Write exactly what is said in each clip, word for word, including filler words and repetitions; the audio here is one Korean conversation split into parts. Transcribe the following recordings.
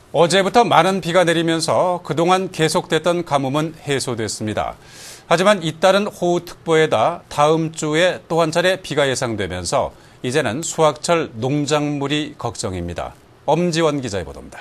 어제부터 많은 비가 내리면서 그동안 계속됐던 가뭄은 해소됐습니다. 하지만 잇따른 호우특보에다 다음 주에 또 한 차례 비가 예상되면서 이제는 수확철 농작물이 걱정입니다. 엄지원 기자의 보도입니다.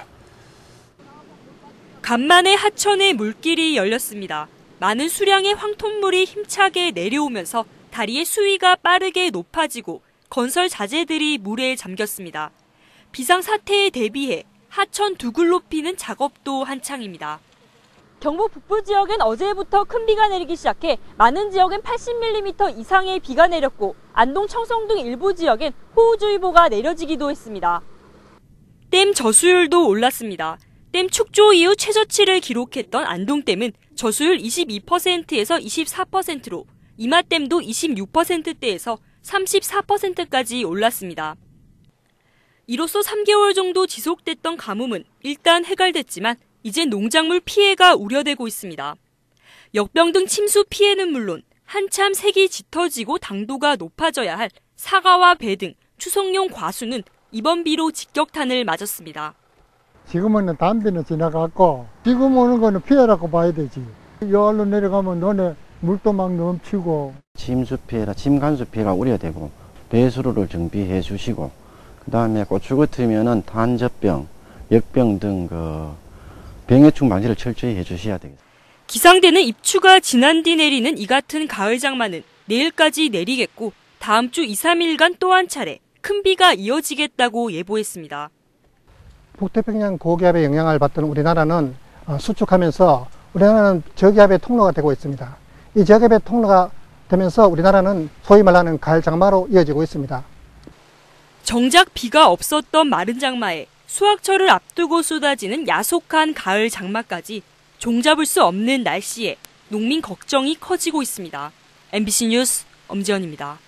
간만에 하천에 물길이 열렸습니다. 많은 수량의 황토물이 힘차게 내려오면서 다리의 수위가 빠르게 높아지고 건설 자재들이 물에 잠겼습니다. 비상사태에 대비해 하천 두굴 높이는 작업도 한창입니다. 경북 북부 지역엔 어제부터 큰 비가 내리기 시작해 많은 지역엔 팔십 밀리미터 이상의 비가 내렸고 안동, 청송 등 일부 지역엔 호우주의보가 내려지기도 했습니다. 댐 저수율도 올랐습니다. 댐 축조 이후 최저치를 기록했던 안동댐은 저수율 이십이 퍼센트에서 이십사 퍼센트로 이마댐도 이십육 퍼센트대에서 삼십사 퍼센트까지 올랐습니다. 이로써 삼 개월 정도 지속됐던 가뭄은 일단 해결됐지만 이제 농작물 피해가 우려되고 있습니다. 역병 등 침수 피해는 물론 한참 색이 짙어지고 당도가 높아져야 할 사과와 배 등 추석용 과수는 이번 비로 직격탄을 맞았습니다. 지금은 단비는 지나갔고 지금 오는 거는 피해라고 봐야 되지. 여울로 내려가면 너네 물도 막 넘치고. 침수 피해라, 침간수 피해가 우려되고 배수로를 정비해 주시고 그다음에 고추 같으면은 단젖병, 역병 등 그 병해충 방지를 철저히 해주셔야 되겠습니다. 기상대는 입추가 지난 뒤 내리는 이 같은 가을 장마는 내일까지 내리겠고 다음 주 이, 삼 일간 또 한 차례 큰 비가 이어지겠다고 예보했습니다. 북태평양 고기압의 영향을 받던 우리나라는 수축하면서 우리나라는 저기압의 통로가 되고 있습니다. 이 저기압의 통로가 되면서 우리나라는 소위 말하는 가을 장마로 이어지고 있습니다. 정작 비가 없었던 마른 장마에 수확철을 앞두고 쏟아지는 야속한 가을 장마까지 종잡을 수 없는 날씨에 농민 걱정이 커지고 있습니다. 엠비씨 뉴스 엄지연입니다.